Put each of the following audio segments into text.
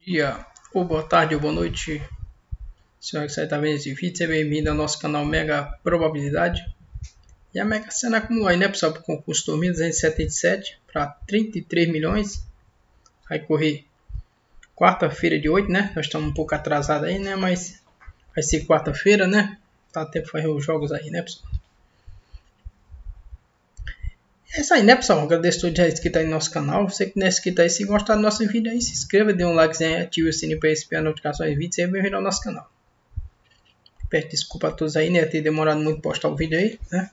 Dia, ou boa tarde, ou boa noite, senhor que você está vendo esse vídeo, seja bem-vindo ao nosso canal Mega Probabilidade. E a Mega Sena acumulou aí, né, pessoal, para o concurso 2277 para 33 milhões. Vai correr quarta-feira de 8, né? Nós estamos um pouco atrasados aí, né? Mas vai ser quarta-feira, né? Dá tempo de fazer os jogos aí, né, pessoal? É isso aí, né, pessoal? Agradeço a todos que já inscritos aí no nosso canal. Você que não é inscrito aí, se gostar do nosso vídeo aí, se inscreva, dê um like, ative o sininho para receber as notificações de vídeos e bem-vindo ao nosso canal. Peço desculpa a todos aí, né? Ter demorado muito para postar o vídeo aí, né?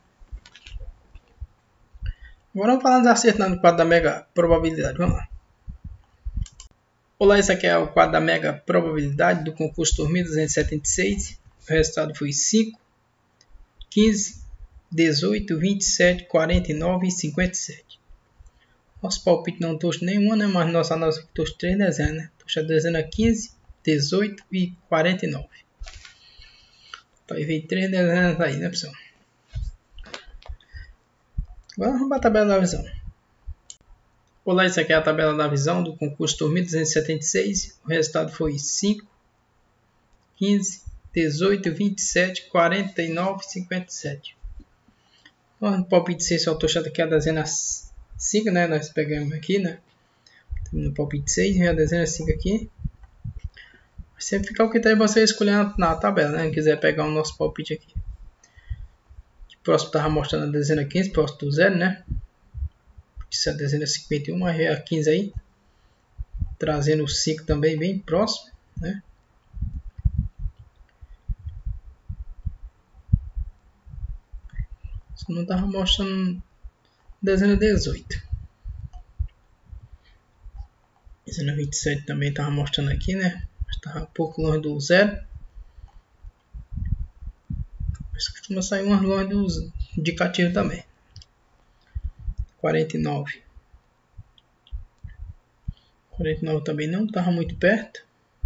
Agora vamos falar dos acertos no quadro da Mega Probabilidade. Vamos lá. Olá, esse aqui é o quadro da Mega Probabilidade do concurso 2276. O resultado foi 5, 15, 18, 27, 49 e 57. Nosso palpite não trouxe nenhuma, né? Mas nossa análise trouxe 3 dezenas, né? Trouxe a dezena 15, 18 e 49. Então aí veio 3 dezenas aí, né, pessoal? Agora vamos para a tabela da visão. Olá, isso aqui é a tabela da visão do concurso 2276. O resultado foi 5, 15, 18, 27, 49 e 57. No palpite 6 só estou achando aqui a dezena 5, né? Nós pegamos aqui, né? No palpite 6 e a dezena 5 aqui. Sempre fica o que tem você escolher na tabela, né? Se quiser pegar o nosso palpite aqui. O próximo estava mostrando a dezena 15, próximo do 0, né? Isso é a dezena 51, mas é a 15 aí. Trazendo o 5 também bem próximo, né? Só não estava mostrando dezena 18. Dezena 27 também estava mostrando aqui, né? Estava um pouco longe do 0. Mas costuma sair umas longe dos indicativos também. 49. 49 também não estava muito perto.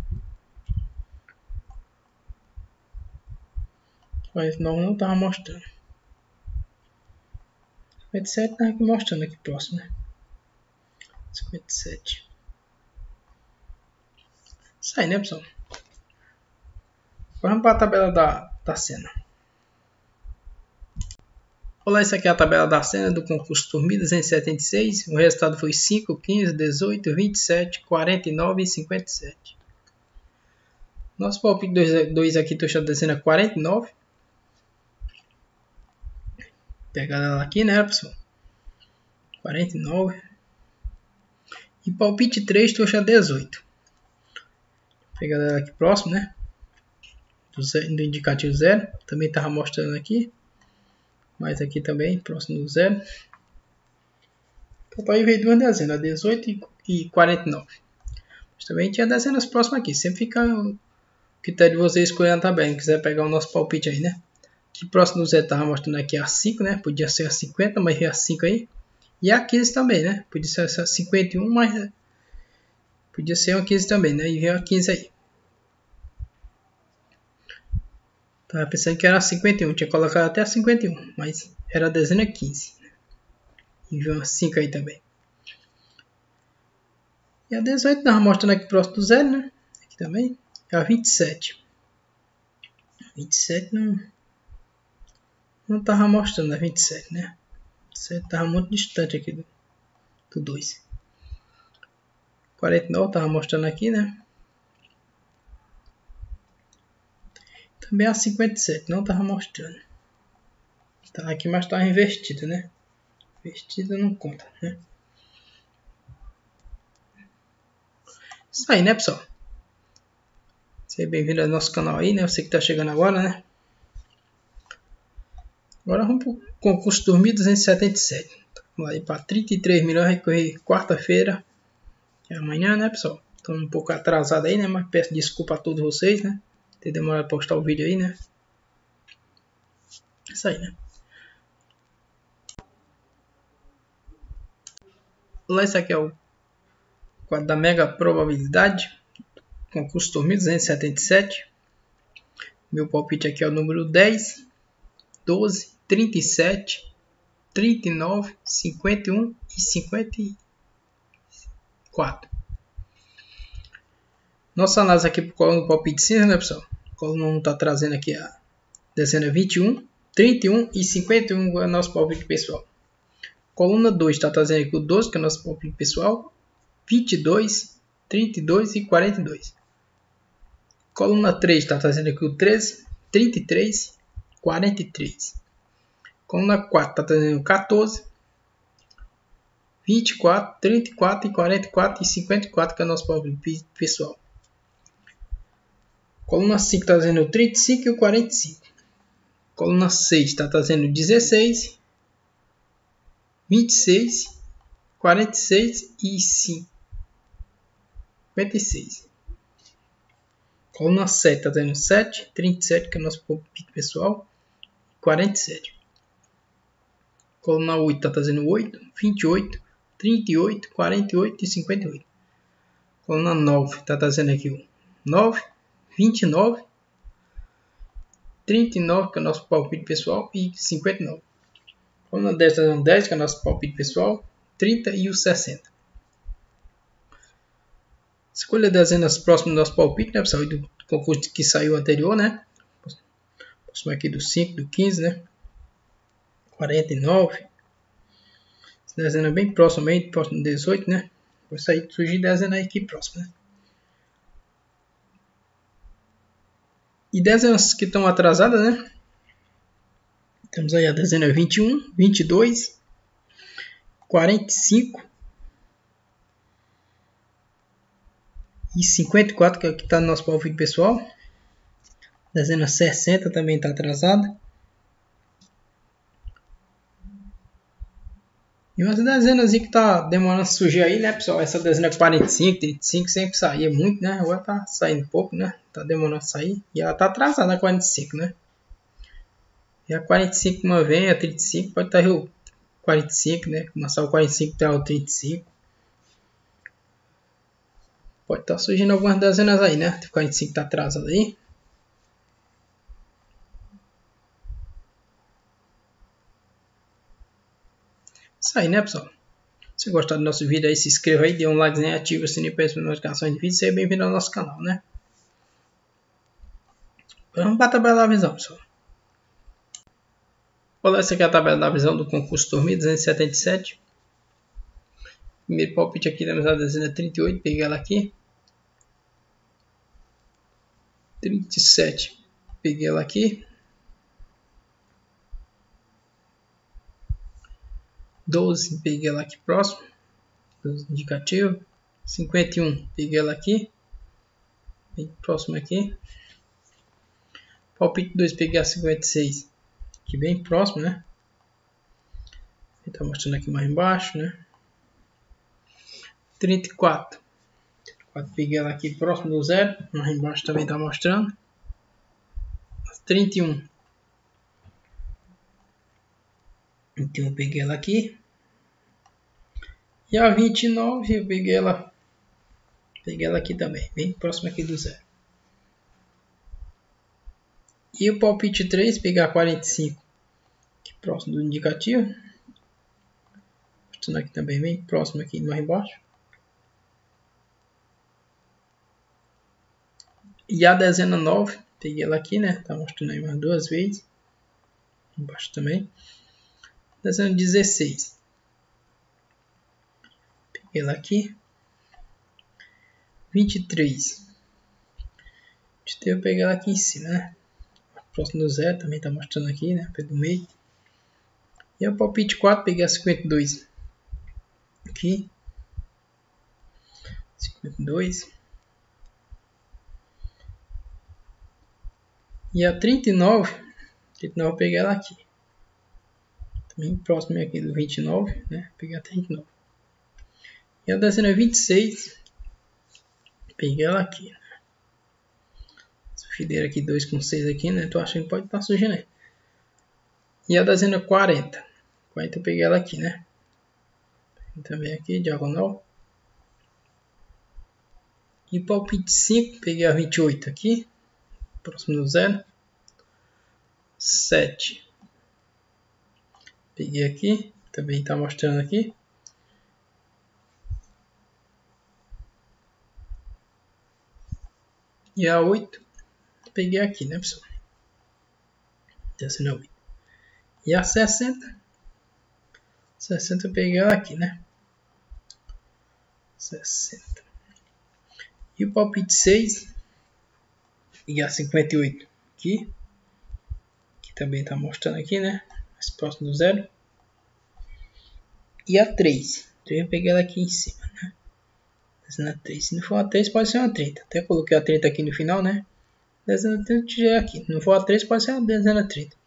49 não estava mostrando. 57 estava aqui mostrando aqui próximo, né? 57. Isso aí, né, pessoal? Agora vamos para a tabela da Sena. Olá, isso aqui é a tabela da Sena do concurso 2276. O resultado foi 5, 15, 18, 27, 49 e 57. Nosso palpite 2 aqui, estou achando a dezena 49. Pegar ela aqui, né, pessoal? 49. E palpite 3, estou achando 18. Pegar ela aqui próximo, né? Do indicativo 0. Também estava mostrando aqui. Mas aqui também, próximo do 0. Então aí veio duas dezenas, 18 e 49. Mas também tinha dezenas próximas aqui. Sempre fica o critério de você escolher a tabela. Se quiser pegar o nosso palpite aí, né? Aqui próximo do 0 estava mostrando aqui a 5, né? Podia ser a 50, mas veio a 5 aí. E a 15 também, né? Podia ser essa 51, mas podia ser a 15 também, né? E veio a 15 aí. Tava pensando que era 51, tinha colocado até a 51, mas era a dezena 15. E veio a 5 aí também. E a 18 estava mostrando aqui próximo do 0, né? Aqui também. É a 27. 27 não estava mostrando a 27, né? 27 estava muito distante aqui do 2. 49 estava mostrando aqui, né? Também a 57 não estava mostrando. Tá aqui, mas estava invertida, né? Invertida não conta, né? Isso aí, né, pessoal? Seja bem-vindo ao nosso canal aí, né? Você que está chegando agora, né? Agora vamos para o concurso 2277. Vamos lá para 33 milhões, vai correr quarta-feira. É amanhã, né, pessoal? Estou um pouco atrasado aí, né? Mas peço desculpa a todos vocês, né? Ter demorado para postar o vídeo aí, né? Isso aí, né? Olá, esse aqui é o quadro da Mega Probabilidade. Concurso 2277. Meu palpite aqui é o número 10, 12, 37, 39, 51 e 54. Nossa análise aqui para coluna do palpite cinza, né, pessoal? A coluna 1 está trazendo aqui a dezena 21, 31 e 51 é o nosso palpite pessoal. Coluna 2 está trazendo aqui o 12, que é o nosso palpite pessoal, 22, 32 e 42. Coluna 3 está trazendo aqui o 13, 33, 43. Coluna 4 está trazendo o 14, 24, 34 e 44 e 54, que é o nosso palpite pessoal. Coluna 5 está trazendo o 35 e o 45. Coluna 6 está trazendo 16, 26, 46 e 56. Coluna 7 está trazendo 7, 37, que é o nosso palpite pessoal, 47. Coluna 8 está trazendo 8, 28, 38, 48 e 58. Coluna 9 está trazendo aqui o 9, 29, 39, que é o nosso palpite pessoal, e 59. Coluna 10 está trazendo 10, que é o nosso palpite pessoal, 30 e o 60. Escolha dezenas próximas do nosso palpite, né, pessoal, e do concurso que saiu anterior, né? Próximo aqui do 5, do 15, né? 49. Essa dezena é bem próxima aí, próximo do 18, né? Vai sair, surgir dezena aqui próxima, né? E dezenas que estão atrasadas, né? Temos aí a dezena 21, 22, 45 e 54, que é o que está no nosso palpite pessoal. Dezena 60 também está atrasada. E umas dezenas que está demorando a surgir aí, né, pessoal? Essa dezena 45, 35 sempre saía muito, né? Agora está saindo pouco, né? Está demorando a sair. E ela está atrasada a 45, né? E a 45 uma vem, a 35 pode estar o 45, né? Começar o 45 até o 35. Pode estar surgindo algumas dezenas aí, né? O 45 está atrasado aí. Isso aí, né, pessoal? Se gostar do nosso vídeo aí, se inscreva aí, dê um like, ative o sininho para receber notificações de vídeo. Seja bem-vindo ao nosso canal, né? Vamos para a tabela da visão, pessoal. Olha, essa aqui é a tabela da visão do concurso 2277. Primeiro palpite aqui, temos a dezena 38, peguei ela aqui. 37, peguei ela aqui. 12, peguei ela aqui próximo. 12 indicativo. 51, peguei ela aqui. Bem próximo aqui. Palpite 2, peguei a 56. Aqui bem próximo, né? Ele está mostrando aqui mais embaixo, né? 34. 34, peguei ela aqui próximo do zero. Mais embaixo também está mostrando. 31. 21, peguei ela aqui. E a 29, eu peguei ela aqui também, bem próximo aqui do zero. E o palpite 3, pegar 45, aqui próximo do indicativo. Mostrando aqui também, bem próximo aqui mais embaixo. E a dezena 9, peguei ela aqui, né? Tá mostrando aí umas duas vezes. Embaixo também. Dezena 16. Peguei ela aqui. 23. Eu peguei ela aqui em cima, né? Próximo do zero, também tá mostrando aqui, né? Pelo meio. E o palpite 4, peguei a 52. Aqui. 52. E a 39, eu peguei ela aqui. Também próximo aqui do 29, né? Peguei a 39. E a dezena 26, peguei ela aqui. Essa fileira aqui, 2 com 6 aqui, né? Tô achando que pode estar surgindo aí. E a dezena 40. 40 eu peguei ela aqui, né? Também aqui, diagonal. E palpite 5, peguei a 28 aqui. Próximo do zero. 7. Peguei aqui. Também está mostrando aqui. E a 8 peguei aqui, né, pessoal? Dezena 8. E a 60 eu peguei ela aqui, né? 60. E o palpite 6 e a 58 aqui, que também está mostrando aqui, né? Mais próximo do 0. E a 3 eu peguei ela aqui em cima, né? Dezena 3. Se não for a 3, pode ser uma 30. Até coloquei a 30 aqui no final, né? Dezena 30 já é aqui. Se não for a 3, pode ser a dezena 30.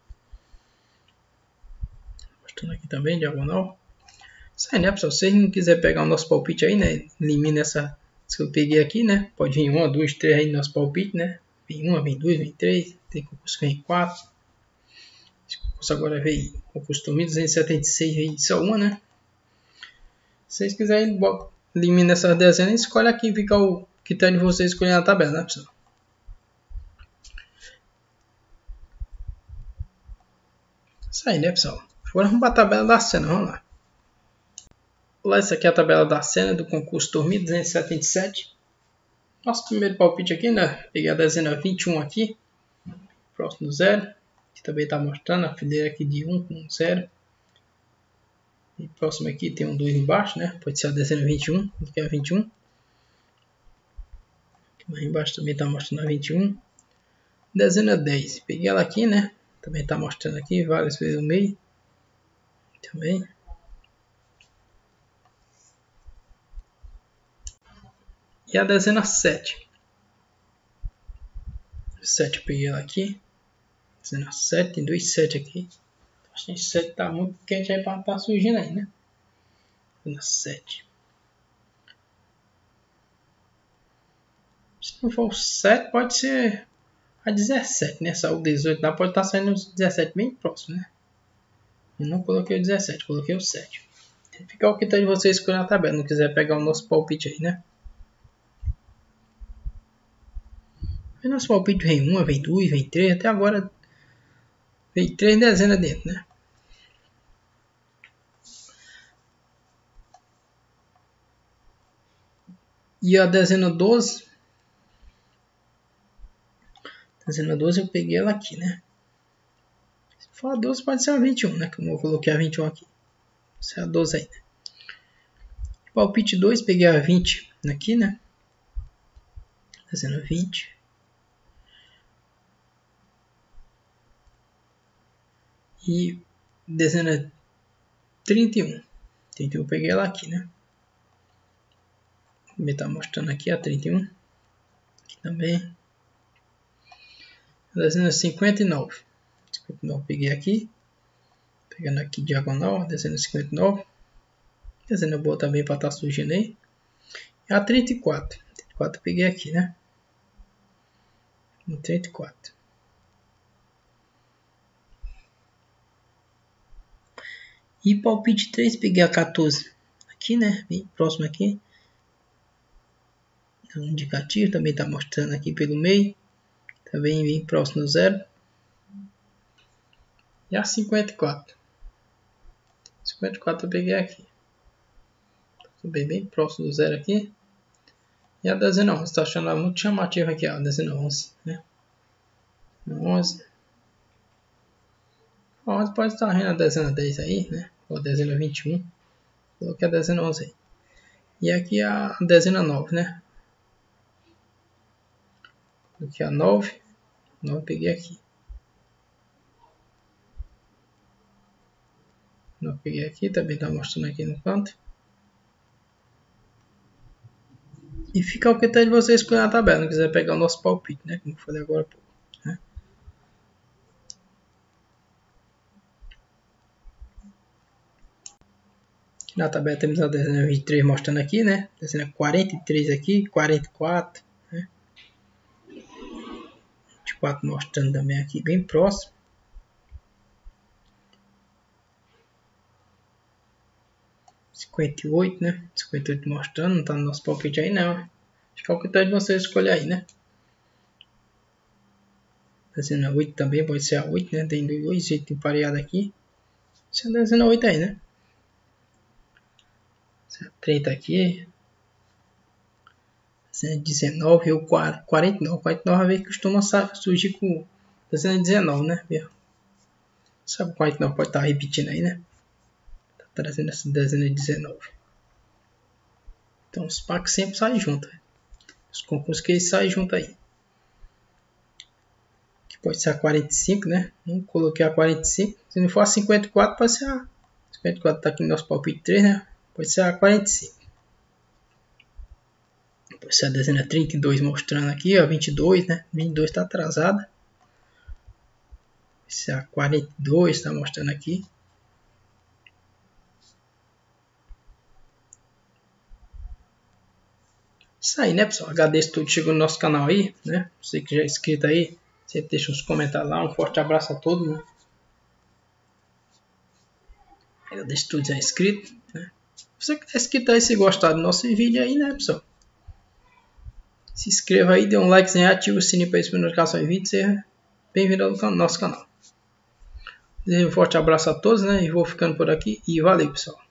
Mostrando aqui também, diagonal. Isso aí, né, pessoal? Se vocês não quiserem pegar o nosso palpite aí, né? Elimina essa que eu peguei aqui, né? Pode vir 1, 2, 3 aí no nosso palpite, né? Vem 1, vem 2, vem 3. Tem concurso que vem 4. Esse concurso agora veio concurso 1276, veio só uma, né? Se vocês quiserem, elimina essas dezenas e escolhe aqui, fica o critério de vocês escolher na tabela, né, pessoal? Isso aí, né, pessoal? Agora vamos para a tabela da cena, vamos lá. Olá, essa aqui é a tabela da cena do concurso 1277. Nosso primeiro palpite aqui, né? Peguei a dezena 21 aqui, próximo do 0. Que também está mostrando a fileira aqui de 1 com 0. E próximo aqui tem um 2 embaixo, né? Pode ser a dezena 21, que é a 21. Aqui embaixo também está mostrando a 21. Dezena 10, peguei ela aqui, né? Também está mostrando aqui várias vezes no meio. Também. E a dezena 7. 7 eu peguei ela aqui. Dezena 7, tem 2 7 aqui. Acho que 7 está muito quente aí para estar surgindo aí, né? Dezena 7. Se não for o 7, pode ser a 17, né? Só o 18 lá pode estar saindo os 17 bem próximo, né? Eu não coloquei o 17, coloquei o 7. Fica o que tem de você escolher na tabela, não quiser pegar o nosso palpite aí, né? O nosso palpite vem 1, vem 2, vem 3, até agora vem 3 dezenas dentro, né? E a dezena 12. Dezena 12 eu peguei ela aqui, né? Se for a 12 pode ser a 21, né? Como eu coloquei a 21 aqui. Essa é a 12 aí, né? Palpite 2, peguei a 20 aqui, né? Dezena 20. E dezena 31. 31 eu peguei ela aqui, né? Também tá mostrando aqui a 31. Aqui também. Dezena 59. 59 eu peguei aqui. Pegando aqui diagonal, dezena 59. Dezena boa também para estar surgindo aí. E a 34. 34 eu peguei aqui, né? 34. E palpite 3, peguei a 14 aqui, né? Bem próximo aqui. É um indicativo, também está mostrando aqui pelo meio. Também bem próximo do 0. E a 54. 54 eu peguei aqui. Também bem próximo do 0 aqui. E a dezena 11. Estou achando ela muito chamativa aqui, ó. A dezena 11, né? 11. A 11 pode estar rindo a dezena 10 aí, né? Ou a dezena 21. Coloquei a dezena 11 aí. E aqui a dezena 9, né? Aqui a 9. 9 eu peguei aqui. 9 eu peguei aqui. Também está mostrando aqui no canto. E fica o que tem de você escolher na tabela. Não quiser pegar o nosso palpite, né? Como eu falei agora há pouco. Né? Na tabela temos a dezena 23 mostrando aqui, né? Dezena 43 aqui, 44, né? 24 mostrando também aqui, bem próximo. 58, né? 58 mostrando, não tá no nosso palpite aí não. Acho que é o que tá de você escolher aí, né? Dezena 8 também, pode ser a 8, né? Tem 2 jeitos pareados aqui. Essa é a dezena 8 aí, né? Essa é a 30 aqui. dezena de 19 ou 49. 49 às vezes costuma surgir com dezena de 19, né? Sabe o 49 pode estar repetindo aí, né? Tá trazendo essa dezena de 19. Então os packs sempre saem juntos. Os concursos que eles saem juntos aí. Que pode ser a 45, né? Não coloquei a 45. Se não for a 54, pode ser a 54. Tá aqui no nosso palpite 3, né? Pode ser a 45. Pode ser a dezena 32 mostrando aqui, ó. 22, né? 22 está atrasada. Pode ser a 42, está mostrando aqui. Isso aí, né, pessoal? Agradeço tudo que chegou no nosso canal aí, né? Você que já é inscrito aí, sempre deixa uns comentários lá. Um forte abraço a todos, né? Agradeço tudo já é inscrito, né? Você que é inscrito aí, se gostar do nosso vídeo aí, né, pessoal? Se inscreva aí, dê um like, ativa o sininho para receber notificações de vídeos. Seja bem-vindo ao nosso canal. Desejo um forte abraço a todos, né? E vou ficando por aqui. E valeu, pessoal.